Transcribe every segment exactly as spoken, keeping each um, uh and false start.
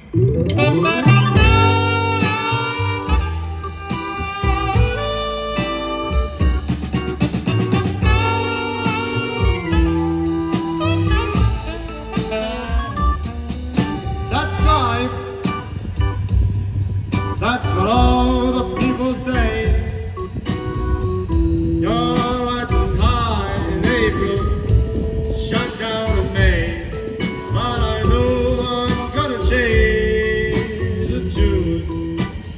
That's what all the people say. You're riding high in April, shut down in May. But I know I'm gonna change the tune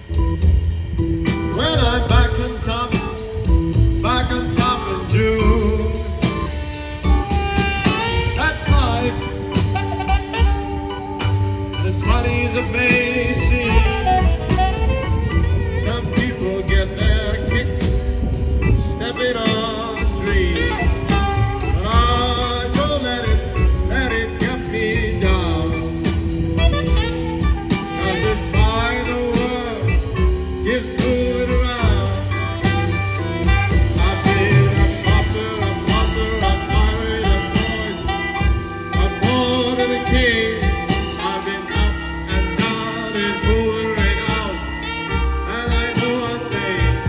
when I'm back on top, back on top in June. That's life, and as funny as it may seem, get their kicks stepping on dreams, but I don't let it, let it get me down. 'Cause this final world gives food around. I've been a pauper, a pauper, a pirate, a voice, a born and a king. I've been up and down and over and out, and I know one thing.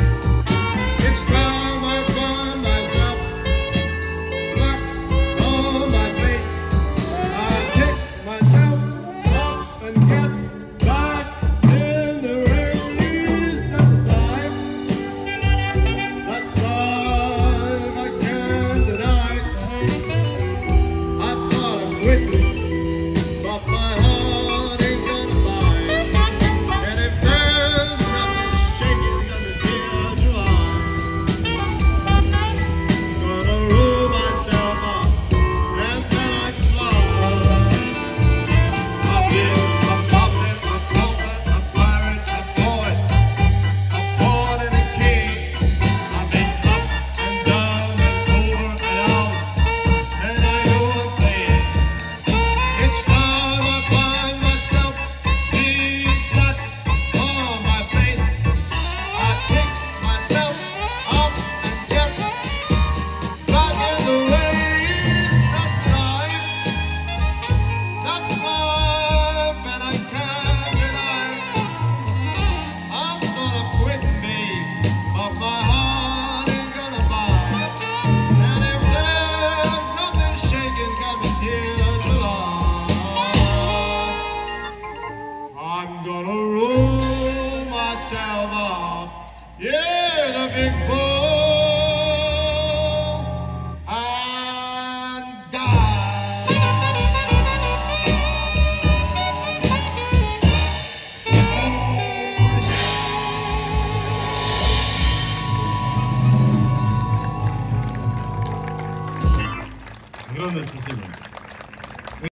I'm gonna roll myself up, yeah, the big ball, and die. Огромное спасибо.